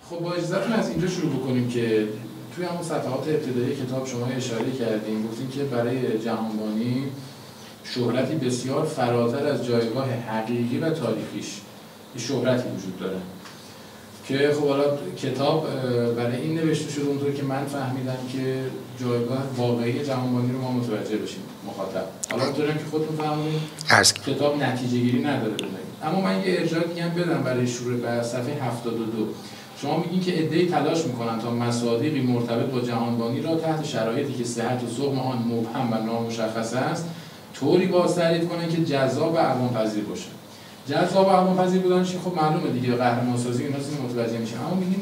خب با اجازهتون از اینجا شروع بکنیم که توی همون صفحات ابتدایی کتاب شما اشاره کردیم، گفتیم که برای جهانبانی شهرتی بسیار فراتر از جایگاه حقیقی و تاریخیش شهرتی وجود داره که خب حالا کتاب برای این نوشته شده اونطور که من فهمیدم که جایگاه واقعی جهانبانی رو ما متوجه بشیم مخاطب. حالا اونطورم که خودتون فهمونید کتاب نتیجه گیری نداره بزنید. اما من یه ارجاع دیگه هم بدم برای شروع به صفحه 72. شما میگین که عده‌ای تلاش میکنن تا مصادیقی مرتبط با جهانبانی را تحت شرایطی که صحت و سقم آن مبهم و نامشخص است طوری بازتعریف کنن که جذاب و عوام‌پذیر باشه. جذاب و عوام‌پذیر بودن چی؟ خب معلومه دیگه، قهرمان‌سازی اینا چیزی متوجه میشن. اما میگین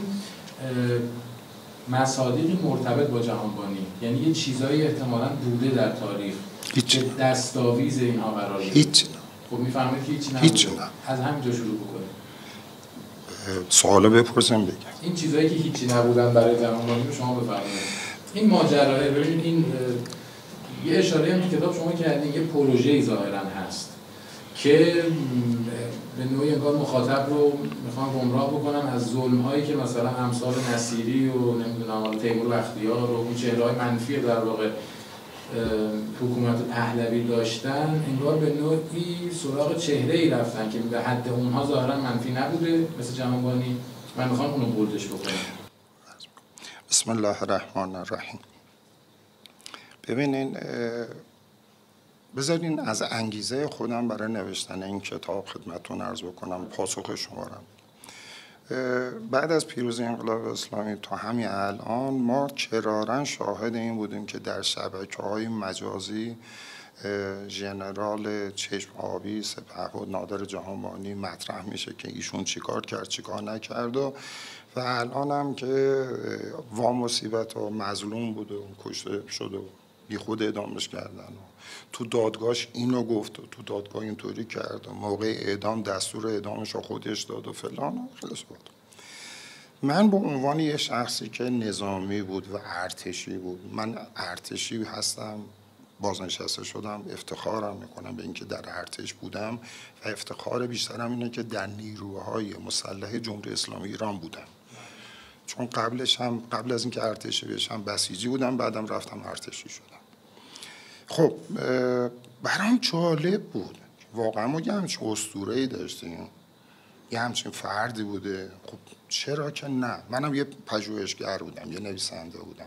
مصادیقی مرتبط با جهانبانی، یعنی یه چیزایی احتمالاً بوده در تاریخ که دستاویز اینها قرار گرفته. هیچ. خب میفهمید که هیچی نبوده. از همینجا شروع بکنیم. سوالو بپرسم بگم. این چیزایی که هیچی نبودن برای جهانبانی رو شما بفرمایید. این ماجرا، ببینید این یه اشاره هم کتاب شما کردین، یه پروژه‌ای ظاهراً هست که به نوعی انگار مخاطب رو میخوان گمراه بکنن از ظلم‌هایی که مثلا امثال نصیری و نمیدونم تیمور بختیار و اون چهره‌های منفی در واقع حکومت پهلوی داشتن، انگار به نوعی سراغ چهره‌ای رفتن که به حد اونها ظاهراً منفی نبوده مثل جهانبانی. من میخوام اونو بولدش بکنم. بسم الله الرحمن الرحیم. ببینین، بذارین از انگیزه خودم برای نوشتن این کتاب خدمتتون عرض بکنم پاسخ شما را. بعد از پیروزی انقلاب اسلامی تا همین الان ما کراراً شاهد این بودیم که در شبکه‌های مجازی ژنرال چشم آبی سپهبد نادر جهانبانی مطرح میشه که ایشون چیکار کرد چیکار نکرد و الان هم که وامصیبت و مظلوم بود و کشته شده و بی خود اعدامش کردن و تو دادگاهش اینو گفت و تو دادگاه اینطوری کرد و موقع اعدام دستور اعدامش رو خودش داد و فلان و خلاص بود. من به عنوان یه شخصی که نظامی بود و ارتشی بود، من ارتشی هستم، بازنشسته شدم، افتخارم میکنم به اینکه در ارتش بودم و افتخار بیشترم اینه که در نیروهای مسلح جمهوری اسلامی ایران بودم، چون قبل از اینکه ارتشی بشم بسیجی بودم، بعدم رفتم ارتشی شدم. خب برام جالب بود واقعا، ما یه همچین اسطوره‌ای داشتیم، یه همچین فردی بوده. خب چرا که نه؟ منم یه پژوهشگر بودم، یه نویسنده بودم.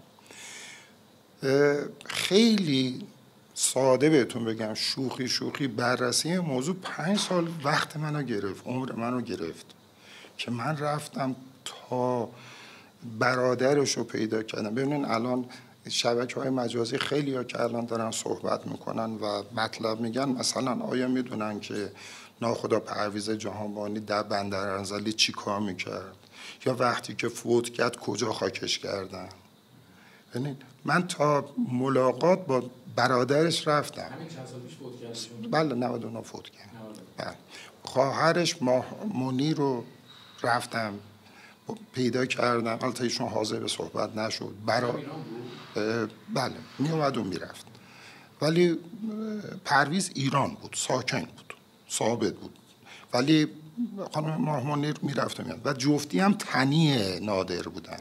خیلی ساده بهتون بگم، شوخی بررسی موضوع 5 سال وقت منو گرفت، عمر منو گرفت که من رفتم تا برادرش رو پیدا کردم. ببینین الان شبکه‌های مجازی خیلی ها که الان دارن صحبت میکنن و مطلب میگن، مثلا آیا میدونن که ناخدا پرویز جهانبانی در بندرانزلی چی کار میکرد یا وقتی که فوت کرد کجا خاکش کردن؟ ببینید من تا ملاقات با برادرش رفتم. همین چند سال پیش فوت کردشون؟ بله 99 فوت کرد. بله. خواهرش منیر رو رفتم پیدا کردم، البته ایشون حاضر به صحبت نشد. بله می اومد و میرفت، ولی پرویز ایران بود، ساکن بود، ثابت بود، ولی خانم منیر میرفت و میاد و جفتی هم تنی نادر بودن.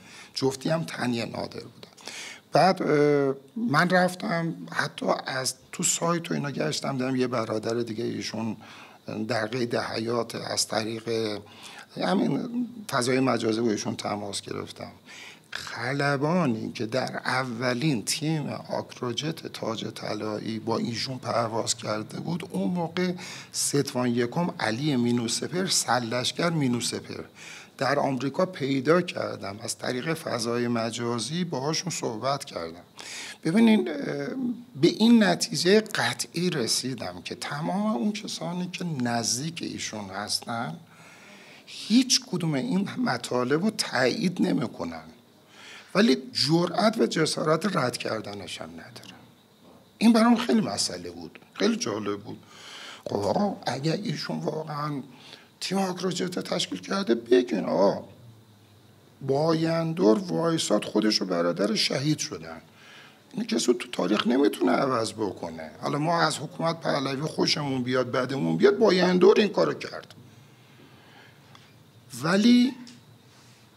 بعد من رفتم حتی از تو سایت و اینا گشتم، دیدم یه برادر دیگه ایشون در قید حیات، از طریق همین فضای مجازی با ایشون تماس گرفتم. خلبانی که در اولین تیم آکروجت تاج طلایی با ایشون پرواز کرده بود، اون موقع ستوان یکم علی مینوسپر، سرلشکر مینوسپر، در آمریکا پیدا کردم، از طریق فضای مجازی باهاشون صحبت کردم. ببینین به این نتیجه قطعی رسیدم که تمام اون کسانی که نزدیک ایشون هستن هیچ کدوم این مطالب رو تایید نمی‌کنن، ولی جرأت و جسارت رد کردنش هم ندارن. این برام خیلی مسئله بود، خیلی جالب بود. خب آقا اگر ایشون واقعا تیم آکروجت تشکیل کرده بگین آقا بایندور وایساد خودش و برادر شهید شدن، این کسی تو تاریخ نمیتونه عوض بکنه. حالا ما از حکومت پهلوی خوشمون بیاد بعدمون بیاد، بایندور این کارو کرد. ولی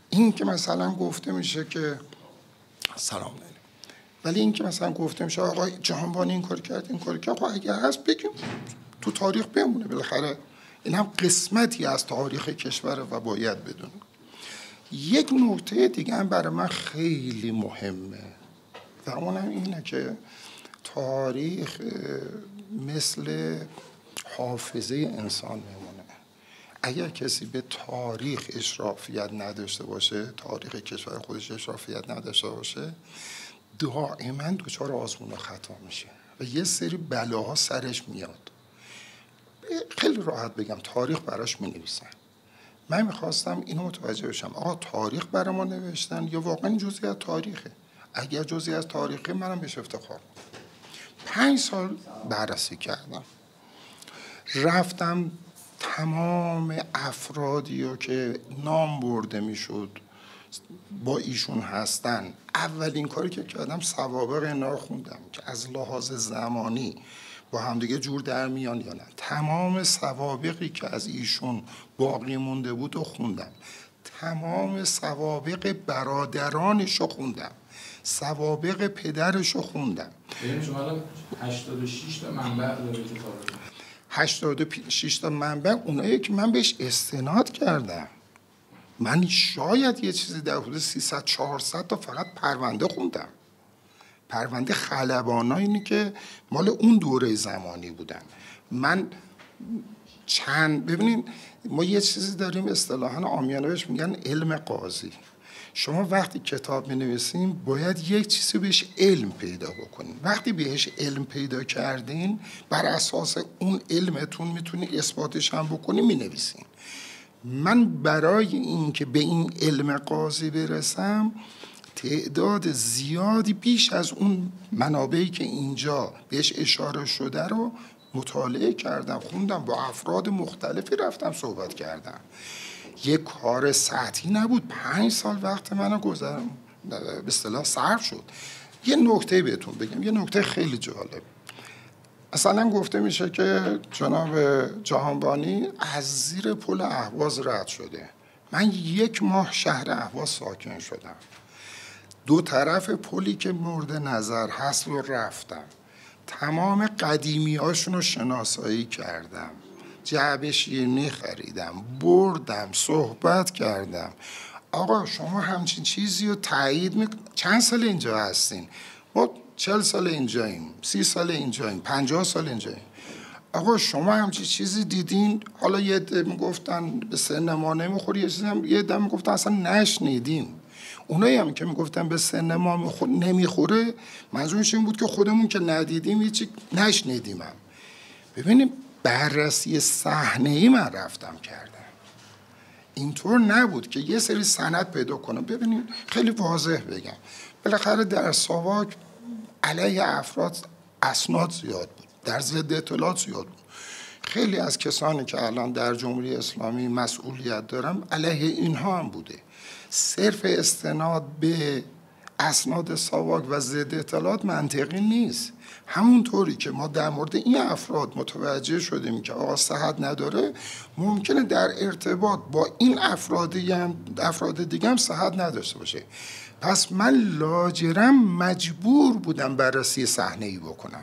این که مثلا گفته میشه که سلام علیکم، ولی این که مثلا گفته میشه آقا جهانبانی این کار کرد این کار کرد، خب اگر هست بگیم تو تاریخ بمونه، بالاخره این هم قسمتی از تاریخ کشور و باید بدون. یک نکته دیگه هم برای من خیلی مهمه و اونم اینه که تاریخ مثل حافظه انسان میمونه. اگر کسی به تاریخ اشرافیت نداشته باشه، تاریخ کشور خودش اشرافیت نداشته باشه، دائما دچار آزمون و خطا میشه و یه سری بلاها سرش میاد. خیلی راحت بگم تاریخ براش مینویسن. من میخواستم اینو متوجه بشم، آقا تاریخ برای ما نوشتن یا واقعا جزئی از تاریخه؟ اگر جزئی از تاریخه منم بهش افتخار. 5 سال بررسی کردم، رفتم تمام افرادی رو که نام برده میشد با ایشون هستن، اولین کاری که کردم سوابق اینا رو خوندم که از لحاظ زمانی با همدیگه جور در میان یا نه. تمام سوابقی که از ایشون باقی مونده بود و خوندم، تمام سوابق برادرانش رو خوندم، سوابق پدرش رو خوندم. ببین شما الان 86 تا منبع داره کتابتون. 86 تا منبع اونایی که من بهش استناد کردم. من شاید یه چیزی در حدود 300 400 تا فقط پرونده خوندم. پرونده خلبانایی که مال اون دوره زمانی بودن. من ببینید ما یه چیزی داریم اصطلاحاً عامیانه بهش میگن علم قاضی. شما وقتی کتاب می‌نویسین باید یک چیزی بهش علم پیدا بکنین. وقتی بهش علم پیدا کردین بر اساس اون علمتون میتونی اثباتش هم بکنین می‌نویسین. من برای این که به این علم قاضی برسم تعداد زیادی بیش از اون منابعی که اینجا بهش اشاره شده رو مطالعه کردم، خوندم، با افراد مختلفی رفتم صحبت کردم. یک کار سطحی نبود. 5 سال وقت منو گذرم به اصطلاح صرف شد. یه نکته بهتون بگم، یه نکته خیلی جالب. مثلا گفته میشه که جناب جهانبانی از زیر پل اهواز رد شده. من 1 ماه شهر اهواز ساکن شدم. 2 طرف پلی که مورد نظر هست رو رفتم، تمام قدیمی هاشون رو شناسایی کردم، جعبه شیرینی خریدم، بردم، صحبت کردم. آقا شما همچین چیزی رو تایید چند سال اینجا هستین؟ ما 40 سال اینجاییم، 30 سال اینجاییم، 50 سال اینجاییم. آقا شما همچین چیزی دیدین؟ حالا یه عده میگفتن به سن ما نمیخوره، یه عده میگفتن اصلا نشنیدیم. اونایی هم که میگفتن به سن ما نمیخوره منظورش این بود که خودمون که ندیدیم هیچی نشنیدیم. ببینیم بررسی صحنه‌ای من رفتم کردم. اینطور نبود که یه سری سند پیدا کنم. ببینیم خیلی واضح بگم، بالاخره در ساواک علیه افراد اسناد زیاد بود، در ضد اطلاعات زیاد بود. خیلی از کسانی که الان در جمهوری اسلامی مسئولیت دارم علیه اینها هم بوده. صرف استناد به اسناد ساواک و ضد اطلاعات منطقی نیست. همونطوری که ما در مورد این افراد متوجه شدیم که آقا صحت نداره، ممکنه در ارتباط با این افراد دیگه هم صحت نداشته باشه. پس من لاجرم مجبور بودم بررسی صحنه‌ای بکنم.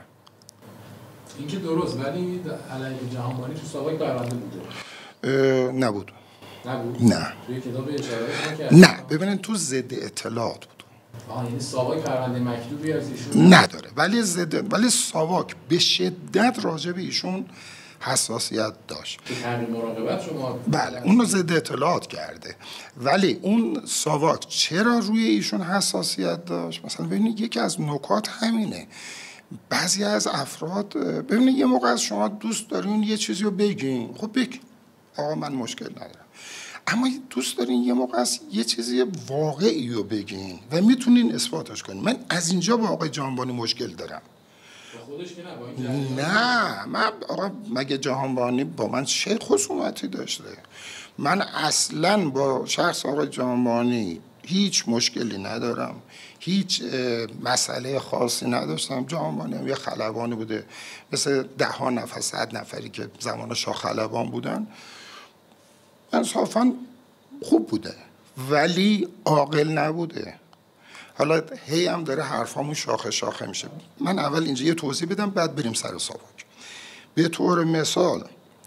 این که درست، ولی علیه جهانبانی تو ساواک پرونده بوده؟ نبود. نه. توی کتاب اشاره نکرد؟ نه، ببینید تو ضد اطلاعات بود. یعنی ساواک پرونده مکتوبی از ایشون نداره، ولی ساواک به شدت راجع به ایشون حساسیت داشت. که تحقیق مراقبت شما بله اون رو ضد اطلاعات کرده، ولی اون ساواک چرا روی ایشون حساسیت داشت؟ مثلا ببینید یکی از نکات همینه. بعضی از افراد ببینید یه موقع از شما دوست دارین یه چیزی رو بگین، خب بگین آقا من مشکل ندارم، اما دوست دارین یه موقع از یه چیزی واقعی رو بگین و میتونین اثباتش کنین. من از اینجا با آقای جهانبانی مشکل دارم. خودش که نه، نه من آقا مگه جهانبانی با من چه خصومتی داشته؟ من اصلا با شخص آقای جهانبانی هیچ مشکلی ندارم، هیچ مسئله خاصی نداشتم. جهانبانی هم یه خلبانی بوده مثل 10 نفر 100 نفری که زمان شاه خلبان بودن، انصافا خوب بوده. ولی عاقل نبوده. حالا هی هم داره حرفامون شاخه شاخه میشه. من اول اینجا یه توضیح بدم بعد بریم سر ساواک. به طور مثال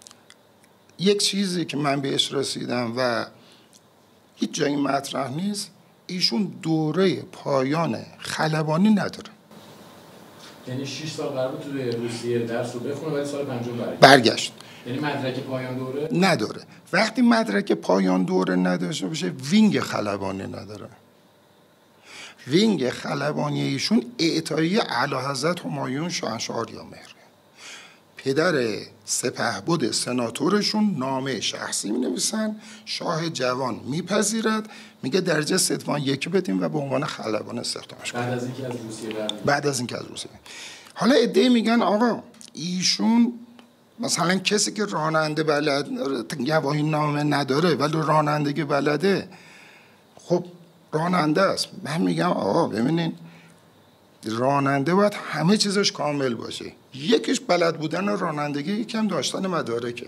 یک چیزی که من بهش رسیدم و هیچ جایی مطرح نیست، ایشون دوره پایان خلبانی نداره. یعنی 6 سال قرار بود توی روسیه درس رو بخونه ولی سال پنجم برگشت. یعنی مدرک پایان دوره نداره. وقتی مدرک پایان دوره نداشته باشه وینگ خلبانی نداره. وینگ خلبانی ایشون اعطایی اعلیحضرت همایون شاهنشاه آریامهر، پدر سپهبد سناتورشون نامه شخصی می نویسن، شاه جوان میپذیرد، میگه درجه ستوان 1 بدیم و به عنوان خلبان استخدامش کنیم. بعد از اینکه از روسیه. حالا عده‌ای میگن آقا ایشون مثلا کسی که راننده بلد گواهی نامه نداره ولی رانندگی بلده، خب راننده است. من میگم آقا ببینین راننده باید همه چیزش کامل باشه. یکیش بلد بودن رانندگی، یکم داشتن مدارکه.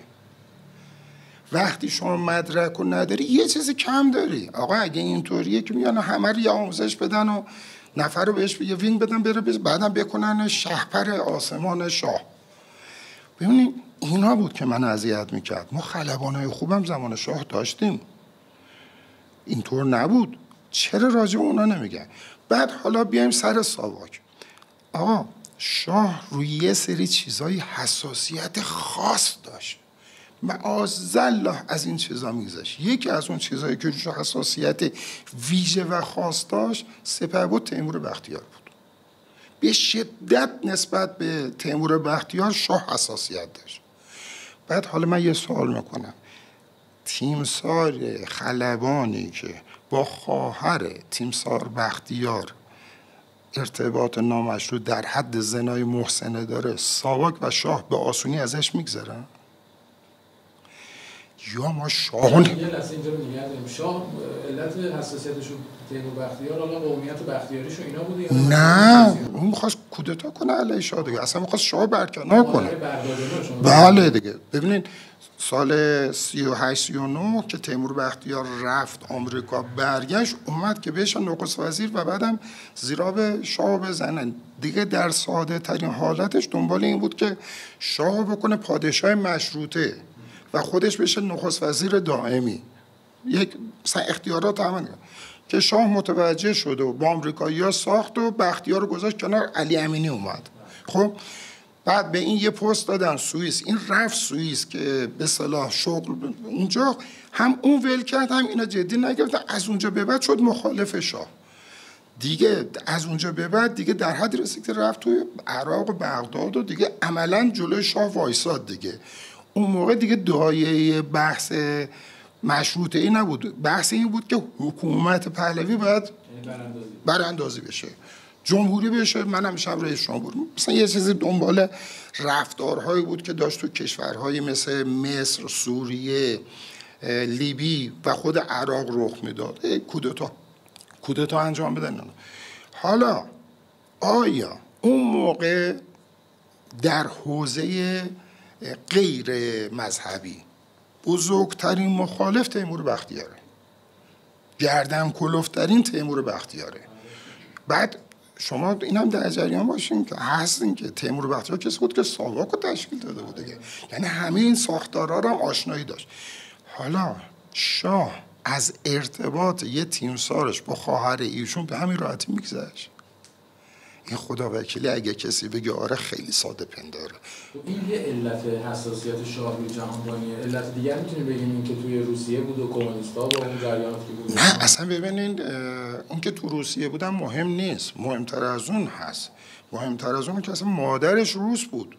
وقتی شما مدرک رو نداری یه چیزی کم داری. آقا اگه اینطوریه که میان همه رو یه آموزش بدن و نفر رو بهش یه وینگ بدن بره بعدم بکنن شهپر آسمان شاه. ببینید اینا بود که من اذیت میکرد. ما خلبانای خوبم زمان شاه داشتیم، اینطور نبود. چرا راجع به اونا نمیگن؟ بعد حالا بیایم سر ساواک. آقا شاه روی یه سری چیزای حساسیت خاص داشت، معاذالله از این چیزا میگذشت. یکی از اون چیزایی که روش حساسیت ویژه و خاص داشت سپهبد تیمور بختیار بود. به شدت نسبت به تیمور بختیار شاه حساسیت داشت. بعد حالا من یه سوال میکنم، تیمسار خلبانی که با خواهر تیمسار بختیار ارتباط نامشروع در حد زنای محسنه داره، ساواک و شاه به آسونی ازش میگذرن؟ یا ما شاهون یه لحظه اینجا رو نگه داریم. شاه علت حساسیتشون تیمور بختیار حالا قومیت بختیاریشو اینا بوده یا نه؟ اون می‌خواست کودتا کنه علیه شاه دیگه، اصلا می‌خواست شاه برکنار کنه. بله دیگه. ببینید سال 38 39 که تیمور بختیار رفت آمریکا برگشت، اومد که بهش نخست وزیر و بعدم زیراب شاه بزنن دیگه. در ساده ترین حالتش دنبال این بود که شاه بکنه پادشاه مشروطه و خودش بشه نخست وزیر دائمی. یک اختیارات همین که شاه متوجه شد و با آمریکایی‌ها ساخت و بختیار رو گذاشت کنار، علی امینی اومد. خب بعد به این یه پست دادن سوئیس، این رفت سوئیس که به صلاح شغل اونجا هم اون ول کرد هم اینا جدی نگرفتن. از اونجا به بعد شد مخالف شاه دیگه. از اونجا به بعد دیگه در حد رسید که رفت توی عراق و بغداد و دیگه عملاً جلوی شاه وایساد دیگه. اون موقع دیگه دایه بحث مشروطه ای نبود، بحث این بود که حکومت پهلوی باید براندازی بشه، جمهوری بشه، من همیشه رئیس جمهور. مثلا یه چیزی دنبال رفتارهایی بود که داشت تو کشورهایی مثل مصر، سوریه، لیبی و خود عراق رخ میداد، کودتا انجام بدن. حالا آیا اون موقع در حوزه غیر مذهبی بزرگترین مخالف تیمور بختیاره، گردن کلفترین تیمور بختیاره؟ بعد شما این هم در جریان باشین که هستین که تیمور بختیار کسی بود که ساواک رو تشکیل داده بود دیگه، یعنی همه این ساختارها رو هم آشنایی داشت. حالا شاه از ارتباط یه تیمسارش با خواهر ایشون به همین راحتی میگذشت. این خدا وکیلی اگه کسی بگه آره خیلی ساده پنداره. این یه علت حساسیت شاه روی جهانبانیه. علت دیگر میتونیم بگیم این که توی روسیه بود و کمونیست‌ها با اون جریاناتی که بود؟ نه اصلا ببینید اون که تو روسیه بودن مهم نیست، مهمتر از اون هست. مهمتر از اون که اصلا مادرش روس بود.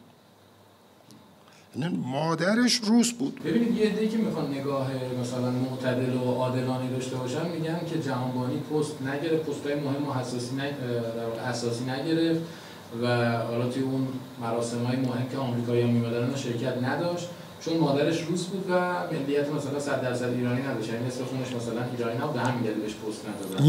مادرش روس بود. ببینید یه عده‌ای که میخوان نگاه مثلا معتدل و عادلانه داشته باشن میگن که جهانبانی پست نگرفت، پست‌های مهم و حساسی نگرفت و حالا توی اون مراسم‌های مهم که آمریکایی‌ها می‌اومدن شرکت نداشت چون مادرش روس بود و ملیت مثلا 100% ایرانی نداشت، یعنی نصف خونش مثلا ایرانی نبود، به همین دلیل بهش پست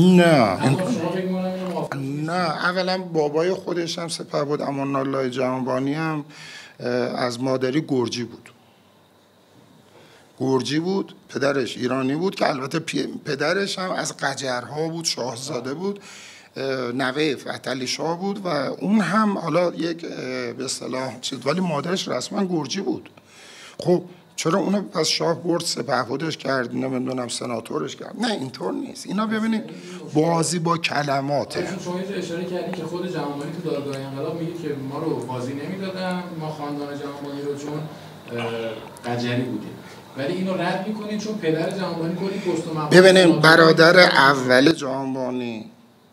ندادن. نه اولا بابای خودش هم سپهبد امان الله جهانبانی هم از مادری گرجی بود. گرجی بود، پدرش ایرانی بود که البته پدرش هم از قجرها بود، شاهزاده بود، نوه فتحعلی شاه بود و اون هم حالا یک به اصطلاح چیز، ولی مادرش رسما گرجی بود. خب چرا اونو پس شاه برد سپهبدش کرد، نمیدونم سناتورش کرد؟ نه اینطور نیست. اینا ببینید بازی با کلماته. شما اشاره کردین که خود جهانبانی تو دادگاه انقلاب میگه که ما رو بازی نمیدادن، ما خاندان جهانبانی رو چون قجری بودیم، ولی اینو رد میکنین چون پدر جهانبانی کلی پست و مقام. ببینید برادر اول جهانبانی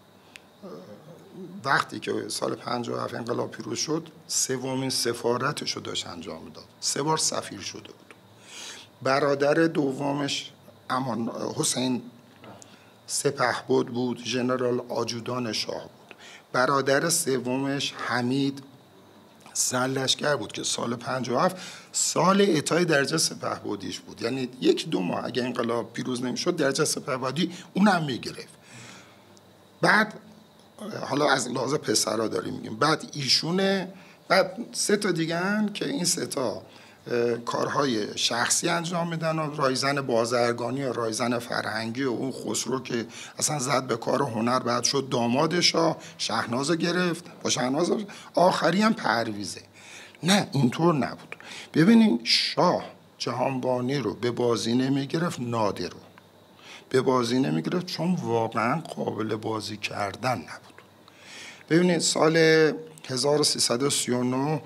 وقتی که سال 57 انقلاب پیروز شد، سومین سفارتش رو داشت انجام میداد. 3 بار سفیر شده بود. برادر دومش امان حسین سپهبد بود، ژنرال آجودان شاه بود. برادر سومش حمید سرلشکر بود که سال 57 سال اعطای درجه سپهبدیش بود، یعنی 1-2 ماه اگه انقلاب پیروز نمیشد درجه سپهبدی اونم میگرفت. بعد حالا از لحاظ پسرها داریم میگیم، بعد ایشونه، بعد 3 تا دیگه هن که این 3 تا کارهای شخصی انجام میدن و رایزن بازرگانی و رایزن فرهنگی و اون خسرو که اصلا زد به کار هنر بعد شد داماد شاه، شهناز گرفت با شهناز، آخری هم پرویزه. نه اینطور نبود. ببینید شاه جهانبانی رو به بازی نمیگرفت، نادر رو به بازی نمیگرفت چون واقعا قابل بازی کردن نبود. ببینید سال 1339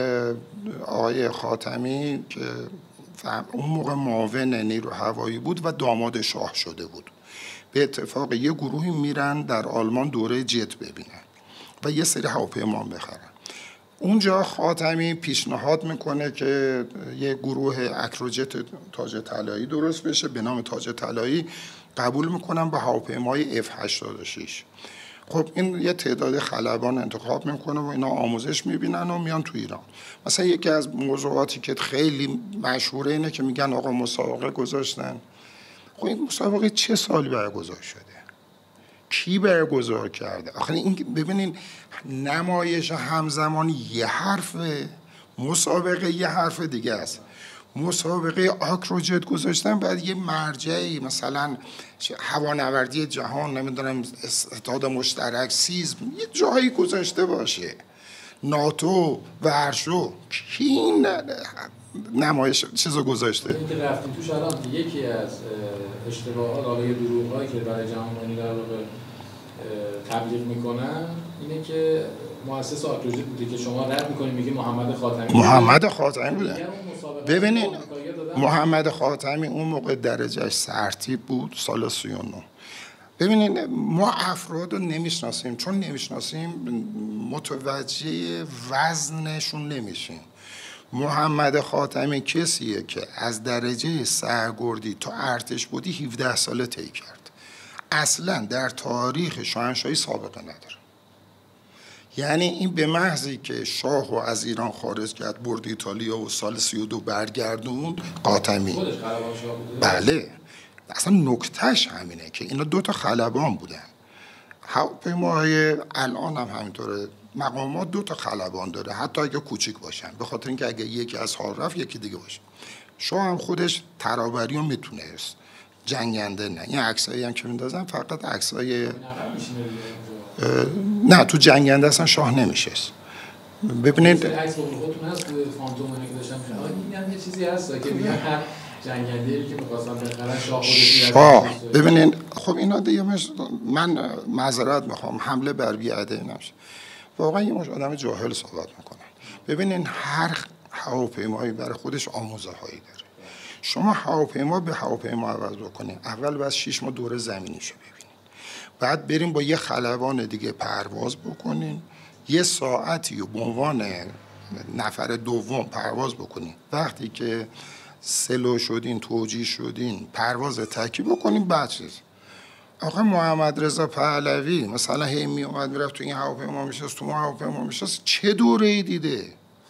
آقای خاتمی که اون موقع معاون نیرو هوایی بود و داماد شاه شده بود، به اتفاق یه گروهی میرن در آلمان دوره جت ببینن و یه سری هواپیما بخرن. اونجا خاتمی پیشنهاد میکنه که یه گروه اکروجت تاج طلایی درست بشه به نام تاج طلایی، قبول میکنن با هواپیمای F-86. خب این یه تعداد خلبان انتخاب میکنه و اینا آموزش میبینن و میان تو ایران. مثلا یکی از موضوعاتی که خیلی مشهوره اینه که میگن آقا مسابقه گذاشتن. خب این مسابقه چه سالی برگزار شده؟ کی برگزار کرده؟ آخه این ببینین نمایش همزمان یه حرفه، مسابقه یه حرف دیگه است. مسابقه آکروجت گذاشتن بعد یه مرجعی مثلا هوانوردی جهان، نمیدونم اتحاد مشترک، سیزم، یه جایی گذاشته باشه، ناتو، ورشو، کی این نمایش چیزو گذاشته؟ این که رفتیم توش الان یکی از اشتباهات، حالا یه دروغ‌هایی که برای جهانبانی در واقع تبلیغ میکنن اینه که مؤسس آکروجت بوده که شما رد میکنید میگه محمد خاتمی بوده. ببینید محمد خاتمی اون موقع درجهش سرتیپ بود سال 39. ببینید ما افراد رو نمیشناسیم، چون نمیشناسیم متوجه وزنشون نمیشیم. محمد خاتمی کسیه که از درجه سرگردی تا ارتش بودی 17 ساله طی کرد. اصلا در تاریخ شاهنشاهی سابقه نداره. یعنی این به محضی که شاه رو از ایران خارج کرد برد ایتالیا و سال 32 برگردوند خاتمی. خودش خلبان شاه بوده؟ بله. اصلا نکتهش همینه که اینا 2 تا خلبان بودن. هواپیماهای الان هم همینطوره، مقامات 2 تا خلبان داره حتی اگه کوچیک باشن، به خاطر اینکه اگه یکی از حال رفت یکی دیگه باشه. شاه هم خودش ترابری رو میتونست، جنگنده نه. این عکسایی هم که میندازن فقط عکسای نه، تو جنگنده اصلا شاه نمیشست. ببینید عکس خودتون هست فانتوم که داشتم میگم یه چیزی هست که میگن هر جنگنده‌ای که می‌خواستن بخرن شاه خودش. ببینید خب اینا دیگه من معذرت میخوام حمله بر بی‌ادبی نشه. واقعا یه مش آدم جاهل صحبت میکنن. ببینید هر هواپیمایی برای خودش آموزه‌هایی داره. شما هواپیما به هواپیما عوض بکنید، اول باید 6 ماه دوره زمینیشو ببینید، بعد بریم با یه خلبان دیگه پرواز بکنین، یه ساعتی رو به عنوان نفر دوم پرواز بکنین، وقتی که سلو شدین توجیه شدین پرواز تکی بکنین. بعد چیز آقا محمد رضا پهلوی مثلا هی می اومد میرفت تو این هواپیما میشست، تو اون هواپیما میشست، چه دوره‌ای دیده؟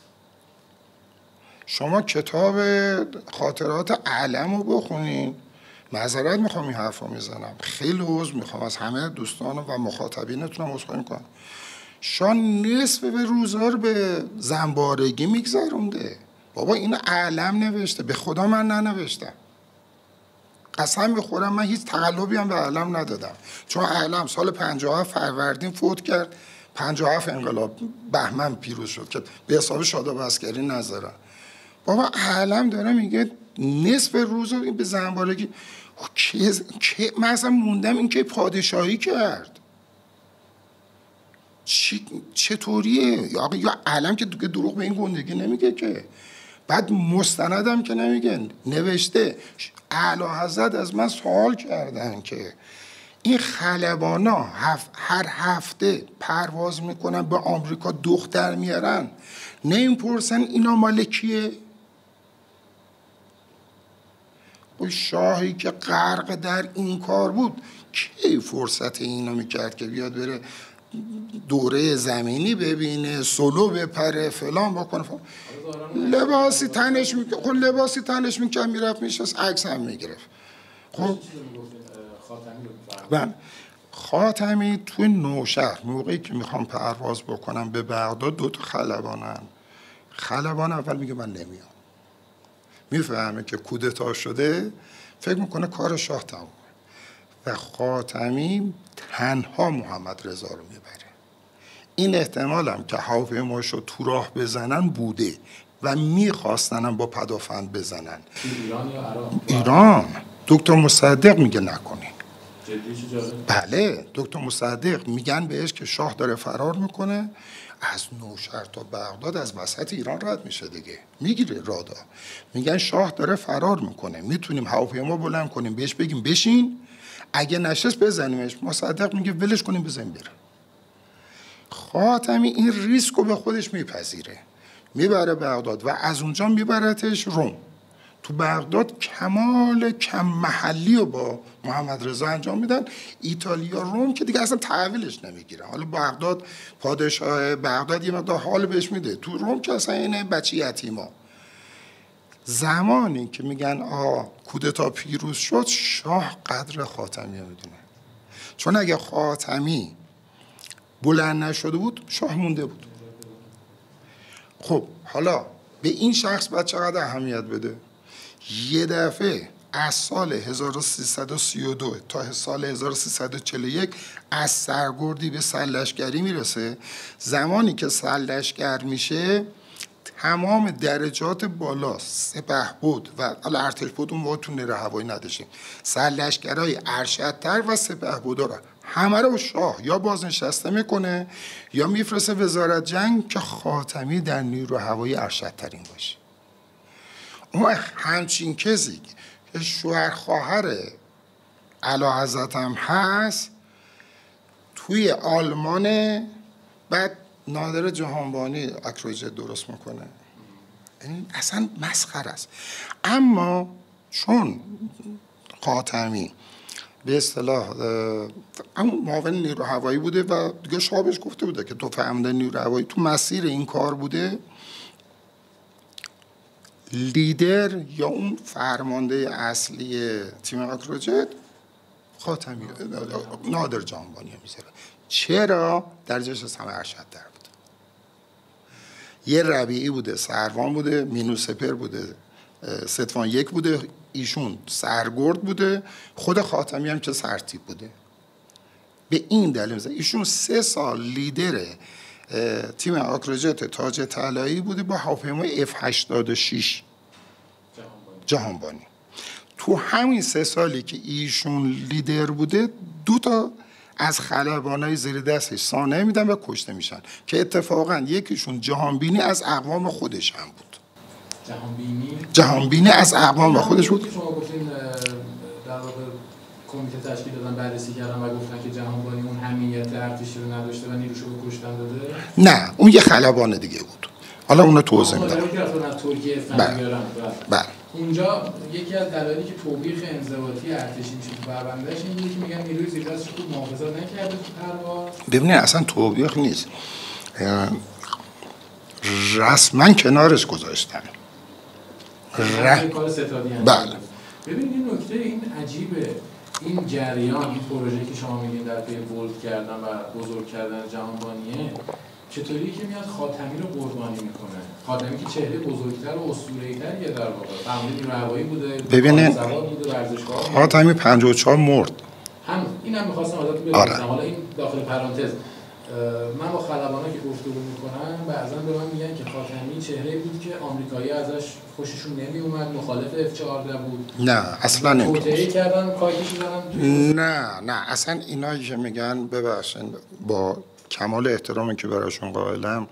شما کتاب خاطرات علم رو بخونین. معذرت میخوام این حرف رو میزنم، خیلی عذر میخوام از همه دوستان و مخاطبینتونم عذرخواهی میکنم. شاه نصف به روزها رو به زنبارگی میگذرونده. بابا این علم نوشته، به خدا من ننوشتم. قسم میخورم من هیچ تقلبی هم به علم ندادم، چون علم سال 57 فروردین فوت کرد، 57 انقلاب بهمن پیروز شد که به حساب شاداب عسکری نذارن. بابا علم داره میگه نصف روز رو به زنبارگی. من اصلا موندم این که پادشاهی کرد چطوریه؟ یا علم که دروغ به این گندگی نمیگه که. بعد مستندم که نمیگن، نوشته اعلی حضرت از من سوال کردن که این خلبانا هر هفته پرواز میکنن به آمریکا دختر میارن، نمیپرسن اینا مال کیه؟ و شاهی که غرق در این کار بود کی فرصت اینو میکرد که بیاد بره دوره زمینی ببینه، سولو بپره، فلان بکنه. لباسی تنش میکرد میرفت میشست عکس هم میگرفت. خب خاتمی توی نوشهر موقعی که میخوام پرواز بکنم به بغداد 2 تا خلبان اول میگه من نمیام، میفهمه که کودتا شده، فکر میکنه کار شاه تمومه و خاتمی تنها محمد رضا رو میبره. این احتمالم که هواپیماشو تو راه بزنن بوده و میخواستنم با پدافند بزنن. ایران یا عراق؟ ایران. دکتر مصدق میگه نکنین. جدی چه جالب. بله دکتر مصدق میگن بهش که شاه داره فرار میکنه، از نوشهر تا بغداد از وسط ایران رد میشه دیگه، میگیره رادا. میگن شاه داره فرار میکنه، میتونیم هواپیما بلند کنیم بهش بگیم بشین، اگه نشست بزنیمش. مصدق میگه ولش کنیم بزنیم بره. خاتمی این ریسک رو به خودش میپذیره، میبره بغداد و از اونجا میبرتش روم. تو بغداد کمال کم محلی رو با محمد رضا انجام میدن. ایتالیا روم که دیگه اصلا تحویلش نمیگیره. حالا بغداد پادشاه بغداد یه مقدار حال بهش میده، تو روم که اصلا اینه بچه یتیما. زمانی که میگن کودتا پیروز شد، شاه قدر خاتمی رو میدونه، چون اگه خاتمی بلند نشده بود شاه مونده بود. خب حالا به این شخص باید چقدر اهمیت بده؟ یه دفعه از سال 1332 تا سال 1341 از سرگردی به سرلشکری میرسه. زمانی که سرلشکر میشه تمام درجات بالا، سپهبد و ارتشبد اون موقع تو نیروی هوایی نداشتیم، سرلشکرای ارشدتر و سپهبدا رو همه رو شاه یا بازنشسته میکنه یا میفرسته وزارت جنگ که خاتمی در نیروی هوایی ارشدترین باشه. اون همچین کسی که شوهر خواهر اعلیحضرت هم هست توی آلمان، بعد نادر جهانبانی اکروژه درست میکنه. این اصلا مسخره است. اما چون خاتمی به اصطلاح معاون نیرو هوایی بوده و دیگه شاه بهش گفته بوده که تو فهمیده نیرو هوایی تو مسیر این کار بوده، لیدر یا اون فرمانده اصلی تیم اکروجت خاتمی نادر جهانبانی میذاره. چرا؟ درجهش از همه ارشدتر بود. یه ربیعی بوده، سروان بوده، مینو سپر بوده، ستوان یک بوده، ایشون سرگرد بوده، خود خاتمی هم که سرتیپ بوده. به این دلیل میذاره. ایشون 3 سال لیدر تیم آکروجت تاج طلایی بوده با هواپیمای F-86 جهانبانی. تو همین 3 سالی که ایشون لیدر بوده 2 تا از خلبانای زیر دستش سانحه میدن و کشته میشن که اتفاقا یکیشون جهانبینی از اقوام خودش هم بود. جهانبینی از اقوام خودش بود. شما گفتین در واقع کمیته تشکیل دادن بررسی کردن و گفتن که جهانبانی اون همیت ارتشی رو نداشته و نیروشو به کشتن داده؟ نه، اون یه خلبان دیگه بود. حالا اونو توضیح میدم. بله. اونجا یکی از دلایلی که توبیخ انضباطی ارتشی میشه تو پروندهش اینه که میگن نیروی زیر دستش خوب محافظت نکرده تو پرواز. ببینید اصلا توبیخ نیست. رسما کنارش گذاشتن. کار ستادی انجام. بله. ببینید این نکته این عجیبه، این جریان، این پروژه که شما میگین در پی ولد کردن و بزرگ کردن جهانبانیه چطوری که میاد خاتمی رو قربانی میکنه؟ خاتمی که چهره بزرگتر و اسطوره‌ای‌تریه در واقع. فرمانده نیروی هوایی بوده، ببینید بوده، ورزشکار. خاتمی 54 مرد. اینم می‌خواستم ازتون بپرسم. حالا این داخل پرانتز من با خلبانا که گفتگو میکنم بعضا به من میگن که خاتمی چهره بود که آمریکایی ازش خوششون نمی اومد، مخالف F-14 بود. نه اصلا نمی‌دونم. توطئه کردن، کاهش دادن. نه اصلا اینایی که میگن ببخشید با کمال احترامی که براشون قائلم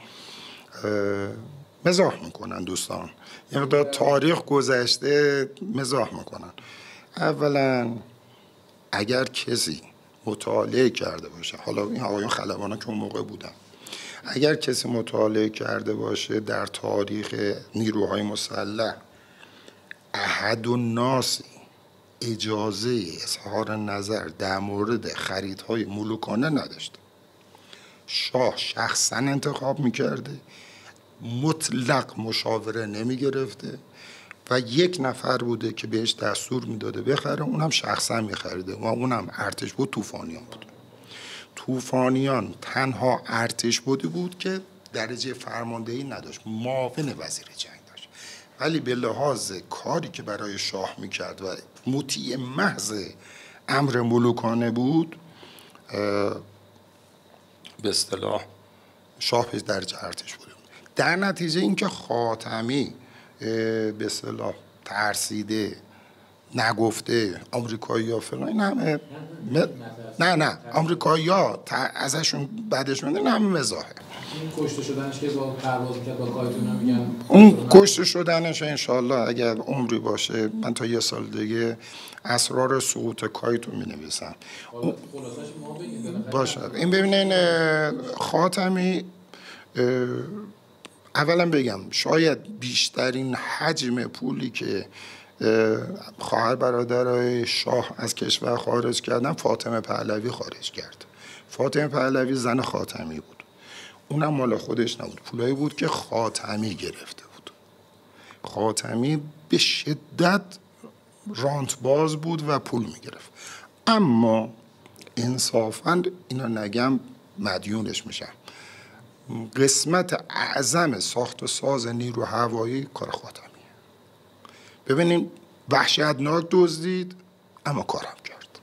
مزاح میکنن دوستان. یه مقدار تاریخ گذشته مزاح میکنن. اولا اگر کسی مطالعه کرده باشه، حالا این آقایون خلبانا که اون موقع بودن، اگر کسی مطالعه کرده باشه در تاریخ نیروهای مسلح احد و ناسی اجازه اظهار نظر در مورد خریدهای ملوکانه نداشته. شاه شخصا انتخاب میکرده، مطلق مشاوره نمیگرفته و یک نفر بوده که بهش دستور میداده بخره، اونم شخصا میخریده و اونم ارتش بود، طوفانیان بود. طوفانیان تنها ارتش بودی بود که درجه فرماندهی نداشت، معاون وزیر جنگ داشت، ولی به لحاظ کاری که برای شاه میکرد و مطیع محض امر ملوکانه بود، به اصطلاح شاه به درجه ارتش بود. در نتیجه اینکه خاتمی به اصطلاح ترسیده، نگفته آمریکایی ها فلان، این همه نه آمریکایی ها ازشون بعدش میاد، این همه مزاحه. این کشته شدنش که با پرواز کرد با کایتون میگن، اون کشته شدنش انشالله اگر عمری باشه من تا یه سال دیگه اسرار سقوط کایتون می نویسم باشه. این ببینین خاتمی اولا بگم شاید بیشترین حجم پولی که خواهر برادرای شاه از کشور خارج کردن فاطمه پهلوی خارج کرد. فاطمه پهلوی زن خاتمی بود، اونم مال خودش نبود، پولایی بود که خاتمی گرفته بود. خاتمی به شدت رانت باز بود و پول میگرفت، اما انصافاً اینا نگم مدیونش میشم. قسمت اعظم ساخت و ساز نیرو هوایی کار خاتمیه. ببینیم وحشتناک دزدید اما کارم کرد.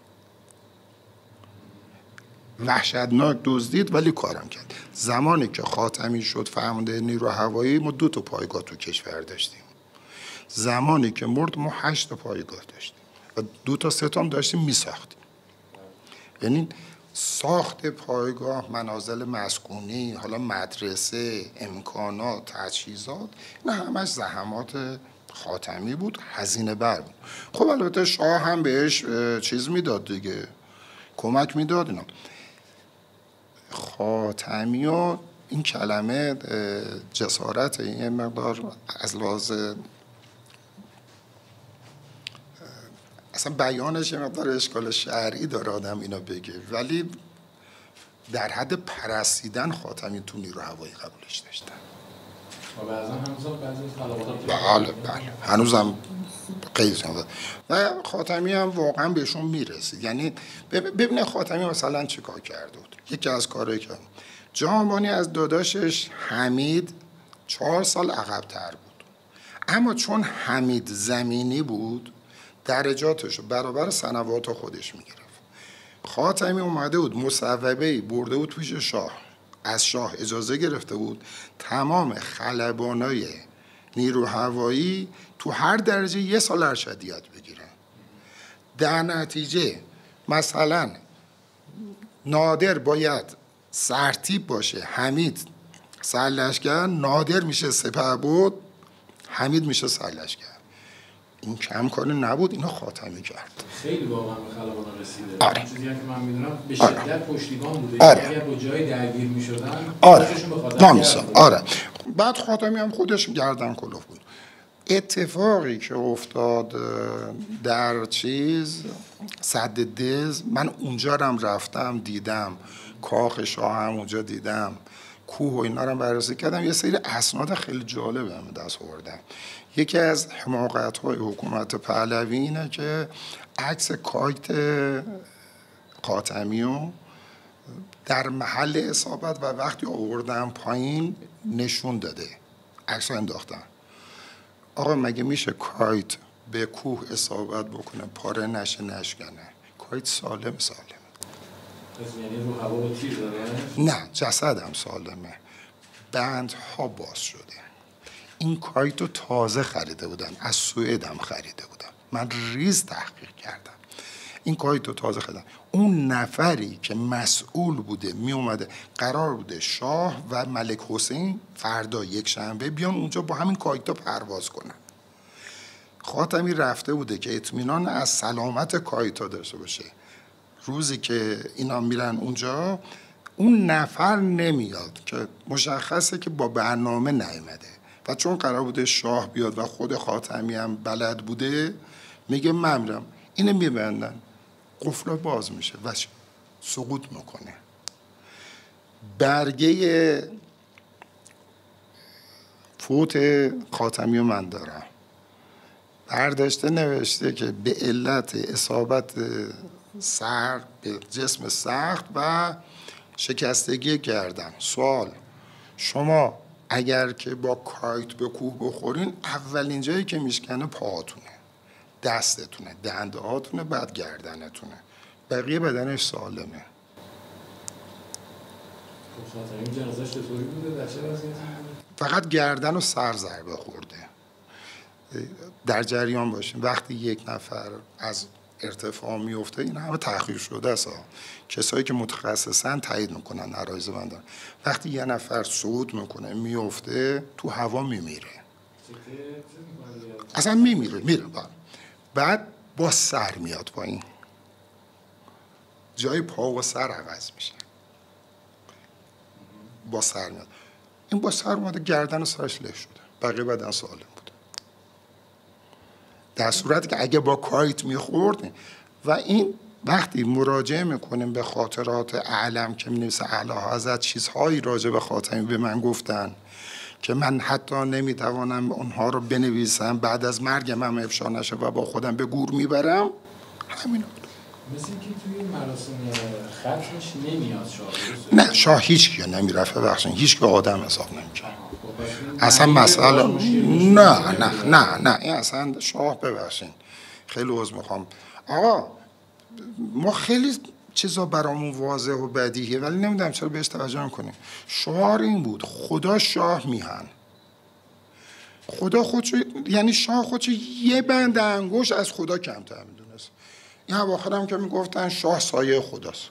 وحشتناک دزدید ولی کارم کرد. زمانی که خاتمی شد فرمانده نیرو هوایی ما 2 تا پایگاه تو کشور داشتیم. زمانی که مرد ما 8 تا پایگاه داشتیم و 2 تا 3 تا هم داشتیم میساختیم. یعنی ساخت پایگاه، منازل مسکونی، حالا مدرسه، امکانات، تجهیزات، نه همش زحمات خاتمی بود، هزینه بر بود. خب البته شاه هم بهش چیز میداد دیگه، کمک میداد اینا. خاتمی و این کلمه جسارت این مقدار از لحاظ اصلا بیانش یه مقدار اشکال شرعی داره آدم اینا بگه، ولی در حد پرستیدن خاتمی تو نیرو هوایی قبولش داشتن. و بعضا هنوزم بعضی خلبانات بله هنوزم قید شده و خاتمی هم واقعا بهشون میرسید. یعنی ببینه خاتمی مثلا چیکار کرده بود. یکی از کارهایی که جهانبانی از داداشش حمید 4 سال عقب‌تر بود، اما چون حمید زمینی بود درجاتش رو برابر سنوات خودش میگرفت. خاتمی اومده بود مصوبه‌ای برده بود پیش شاه، از شاه اجازه گرفته بود تمام خلبانای نیرو هوایی تو هر درجه 1 سال ارشدیت بگیرن. در نتیجه مثلا نادر باید سرتیپ باشه، حمید سرلشکر، نادر میشه سپهبد، حمید میشه سرلشکر. این کم کاری نبود، اینو خاتمی کرد. خیلی واقعا به خلبانا رسیده. آره. چیزی که من میدونم به شدت پشتیبان بوده. آره. اگر با جای درگیر میشدن آره. بعد خاتمی هم خودش گردن کلوف بود. اتفاقی که افتاد در سد دز، من اونجا هم رفتم دیدم، کاخ شاه هم اونجا دیدم، کوه و اینا رو بررسی کردم، یه سری اسناد خیلی جالب هم دست آوردم. یکی از حماقت‌های حکومت پهلوی اینه که عکس کایت خاتمی رو در محل اصابت و وقتی آوردن پایین نشون داده، عکس انداختن. آقا مگه میشه کایت به کوه اصابت بکنه پاره نشه نشکنه؟ کایت سالم. یعنی رو هوا با تیر داره؟ نه، جسدم سالمه، بندها باز شده. این کایت رو تازه خریده بودن، از سوئد هم خریده بودن، من ریز تحقیق کردم. این کایت رو تازه خریدم. اون نفری که مسئول بوده می اومده، قرار بوده شاه و ملک حسین فردا یک شنبه بیان اونجا با همین کایت رو پرواز کنن. خاتمی رفته بوده که اطمینان از سلامت کایت ها داشته باشه. روزی که اینا میرن اونجا اون نفر نمیاد که مشخصه که با برنامه نیامده و چون قرار بوده شاه بیاد و خود خاتمی هم بلد بوده، میگه من میرم. اینو میبندن، قفل باز میشه و سقوط میکنه. برگه فوت خاتمی رو من دارم، برداشته نوشته که به علت اصابت سر به جسم سخت و شکستگی گردن. سوال: شما اگر که با کایت به کوه بخورین، اولین جایی که میشکنه پاهاتونه، دستتونه، دنده هاتونه، بعد گردنتونه، بقیه بدنش سالمه. خاتمی جنازش چطوری بوده؟ در چه وضعیتی بوده؟ فقط گردن و سر ضربه خورده. در جریان باشیم وقتی یک نفر از ارتفاع میفته، این همه تحقیق شده است، کسایی که متخصصن تایید میکنن، عرایض بندن. وقتی یه نفر صعود میکنه میفته تو هوا میمیره، اصلا میره بعد با سر میاد پایین، جای پا و سر عوض میشه، با سر میاد. این با سر اومده، گردن و سرش له شده، بقیه بدن سالم بود. در صورتی که اگه با کایت میخورد. و این وقتی مراجعه میکنیم به خاطرات اعلم که می‌نویسه اعلی حضرت چیزهایی راجع به خاتمی به من گفتن که من حتی نمیتوانم اونها رو بنویسم، بعد از مرگم هم افشا نشه و با خودم به گور میبرم. همین مثل که توی مراسم ختمش نمیاد شاه. نه، شاه هیچ کیو نمیرفت، ببخشید هیچ که آدم حساب نمی‌کرد. اصلا مسئله نه این اصلا شاه، ببخشید خیلی عذر میخوام آقا، ما خیلی چیزا برامون واضح و بدیهیه ولی نمیدونم چرا بهش توجه نکنیم. شعار این بود: خدا شاه میهن. خدا خودشو، یعنی شاه خودشو یه بند انگشت از خدا کمتر میدونست. این اواخر هم که میگفتن شاه سایه خداست.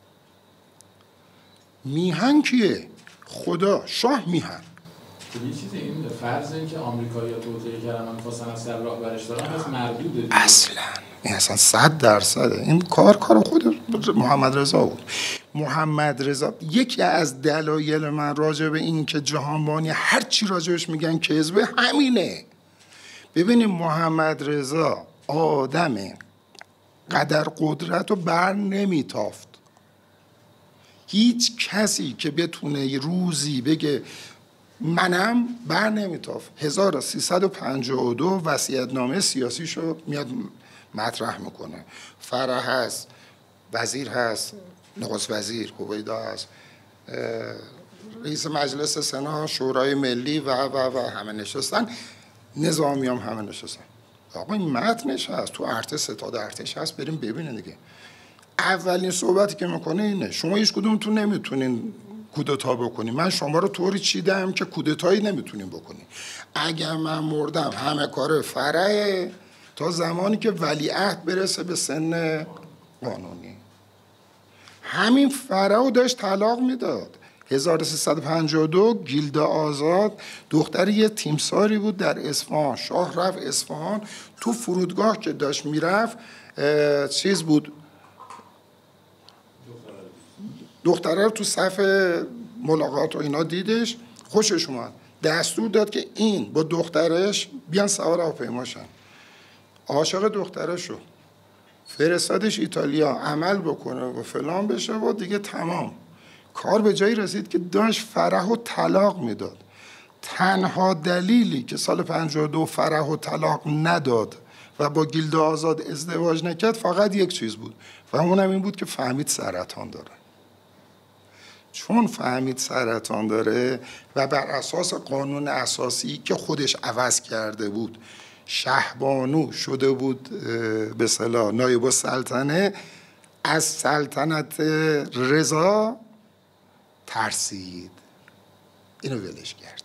میهن کیه؟ خدا. شاه میهن. یه چیزی این فرض این که آمریکایی‌ها توطئه کردن من خواستن از سر راه برش دارن پس مردوده دیگه. اصلا این اصلا 100%. این کار خود محمد رضا بود. محمد رضا یکی از دلایل من راجع به این که جهانبانی هر چی راجعش میگن کذبه همینه. ببینیم محمد رضا آدم قدر قدرت رو بر نمیتافت. هیچ کسی که بتونه روزی بگه منم بر نمیتافت. 1352 وصیت‌نامه سیاسیشو میاد مطرح میکنه. فرح هست، وزیر هست، نخست وزیر هویدا هست، رئیس مجلس سنا، شورای ملی و همه نشستن، نظامی هم همه نشستن. آقا این متنش هست تو ارتش، ستاد ارتش هست، بریم ببینید دیگه. اولین صحبتی که میکنه اینه: شما هیچ کدومتون نمیتونین کودتا بکنین، من شما رو طوری چیدم که کودتایی نمیتونین بکنین. اگر من مردم همه کار فرعه تا زمانی که ولیعهد برسه به سن قانونی. همین فرعو داشت طلاق میداد. 1352 گیلدا آزاد دختر یه تیمساری بود در اصفهان. شاه رفت اصفهان، تو فرودگاه که داشت میرفت چیز بود، دختره رو تو صف ملاقات و اینا دیدش، خوشش اومد، دستور داد که این با دخترش بیان سوار هواپیما شن. عاشق دختره شد، فرستادش ایتالیا عمل بکنه و فلان بشه و دیگه تمام. کار به جایی رسید که داشت فرح و طلاق میداد. تنها دلیلی که سال 52 فرح و طلاق نداد و با گیلدا آزاد ازدواج نکرد فقط یک چیز بود و اونم این بود که فهمید سرطان داره. چون فهمید سرطان داره و بر اساس قانون اساسی که خودش عوض کرده بود شهبانو شده بود به اصطلاح نایب السلطنه، از سلطنت رضا ترسید، اینو ولش کرد.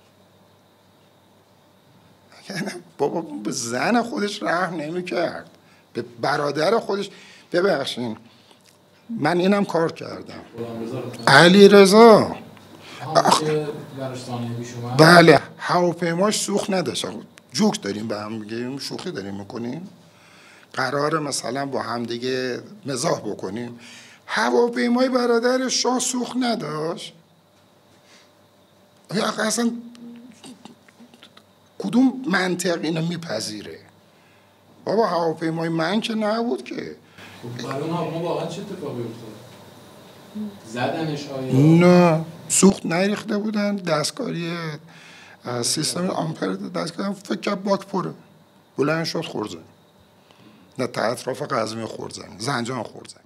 بابا به زن خودش رحم نمی کرد، به برادر خودش. ببخشین من اینم کار کردم. علی رضا بله هواپیماش سوخت نداشت، جوک داریم به هم میگیم، شوخی داریم میکنیم، قراره مثلا با هم دیگه مزاح بکنیم. هواپیمای برادر شاه سوخت نداشت. اصلا کدوم منطق اینو میپذیره؟ بابا هواپیمای من که نبود که. برای ما واقعا چه اتفاقی افتاد؟ زدنش آیا؟ نه سوخت نریخته بودن، دستکاری سیستم آمپر دستکاری فکر کرد باک پره، بلند شد خورد زمین، نه تا اطراف قزوین خورد زمین، زنجان خورد زمین.